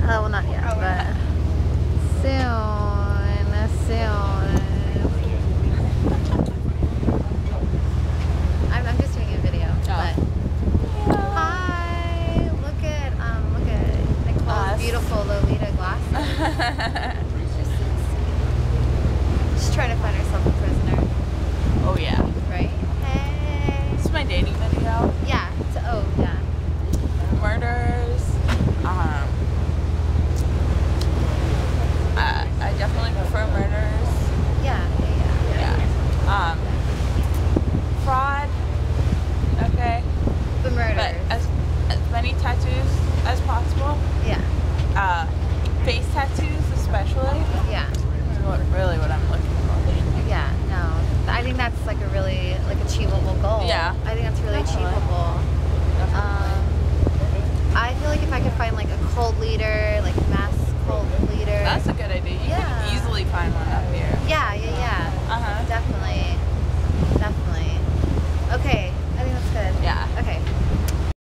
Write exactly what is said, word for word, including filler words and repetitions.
Oh, well, not yet, Oh, but soon, soon. I'm, I'm just doing a video, Oh. but hi, look at um, look at Nicole's Us. beautiful Lolita glasses. She's trying to find herself a prisoner. Oh yeah. Right? Hey. This is my dating video. Yeah. So, oh yeah. Murders. Um. I, I definitely prefer murders. Yeah. Yeah. Yeah. Yeah. Um. Fraud. Okay. The murders. But as as many tattoos as possible. Yeah. Uh, face tattoos especially. Yeah. Is what really what I'm looking for. Yeah. No. I think that's like a really like achievable goal. Yeah. I think that's really Definitely. achievable. Um, I feel like if I could find like a cult leader, like mass cult leader. That's a good idea. You Yeah. can easily find one up here. Yeah, yeah, yeah.